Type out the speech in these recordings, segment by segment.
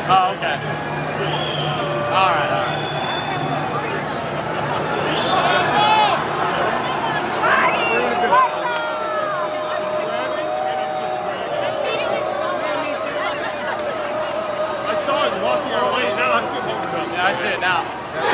Oh, okay. All right, all right. I saw it walking our way, now I see it holding up. Yeah, I see it now.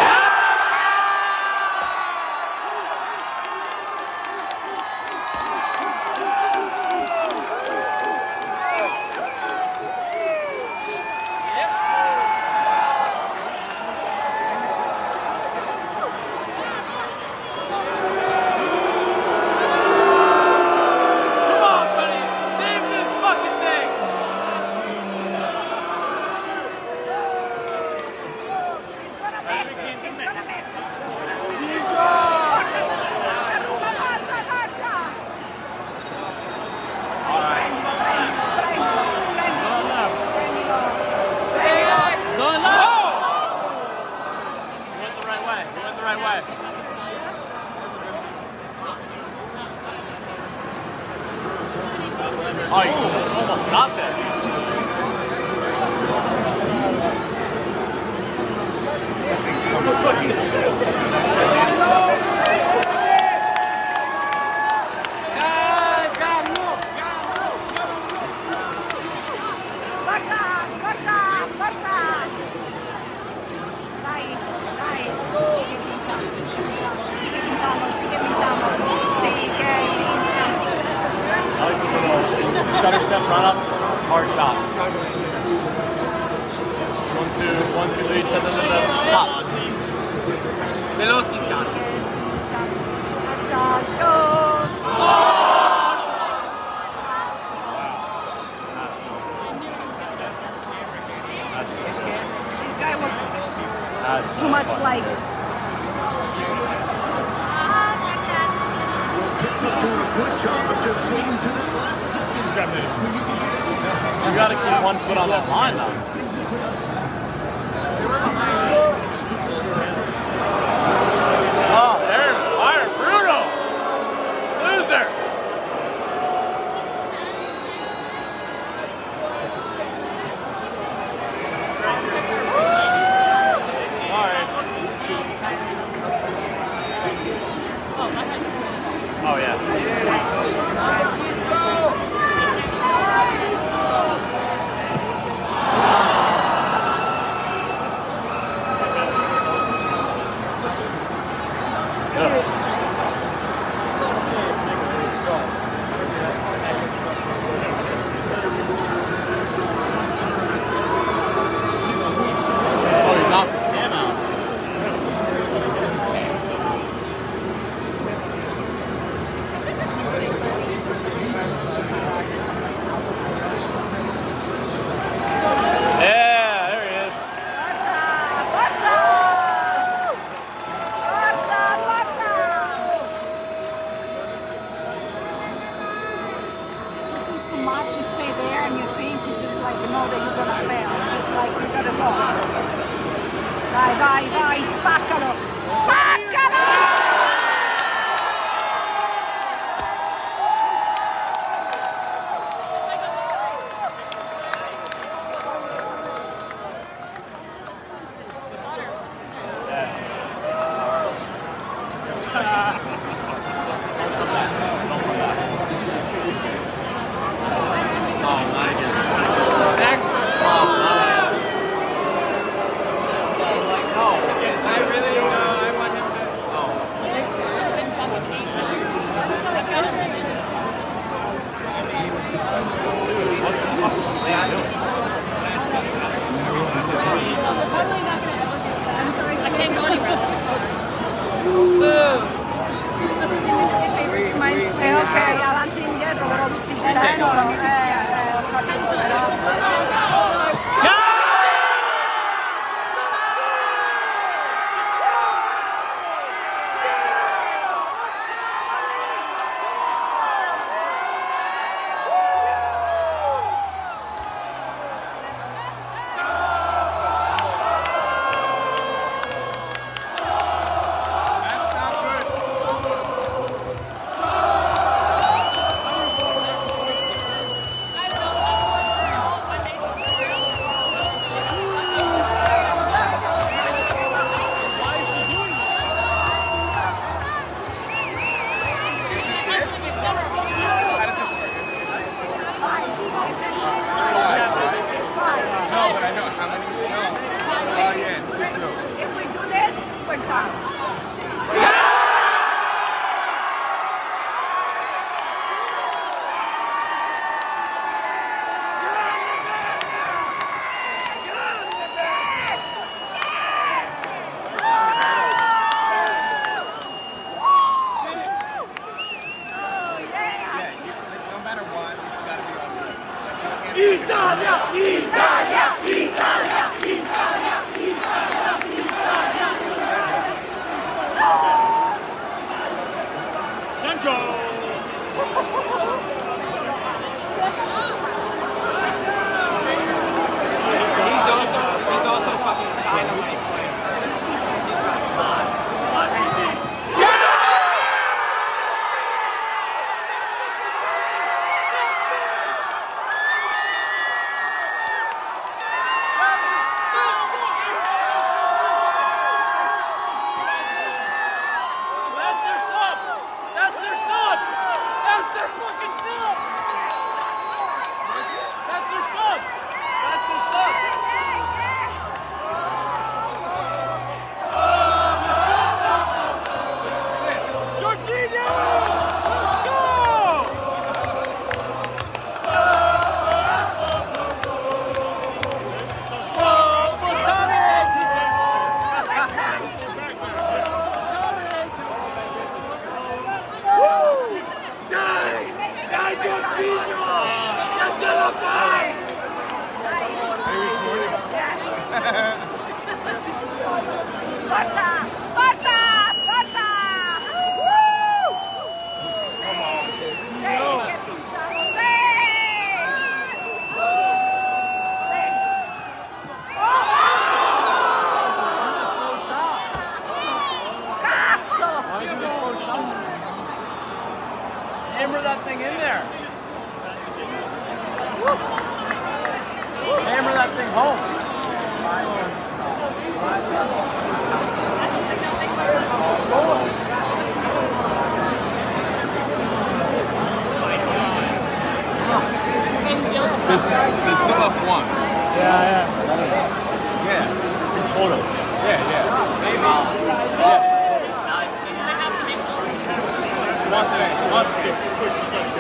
Oh, you almost got there. Stutter step, run up, hard shot. 1, 2, 3, 10, pop. Veloci's got it. This guy was too much like. Doing a good job of just waiting to the last second. You gotta keep 1 foot on that line though. Oh, there, fire, Bruno! Loser! Sorry. Oh, yeah. You stay there and you think you just like know that you're gonna fail. Just like you gotta go. Vai, vai, vai, spaccalo! Spaccalo! Ok, avanti e indietro però tutti il tempo, ho capito però. total. Yeah. Maybe. Yes. Wants to. Push yourself